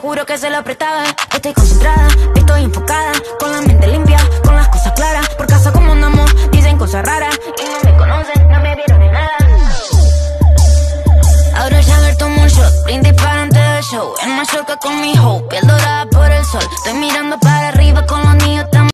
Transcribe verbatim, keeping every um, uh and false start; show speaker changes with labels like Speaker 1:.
Speaker 1: juro que se lo apretaba. Estoy concentrada, estoy enfocada, con la mente limpia, con las cosas claras. Por casa como andamos, dicen cosas raras y no me conocen, no me vieron en nada. Ahora Jagger toma un shot, brindis para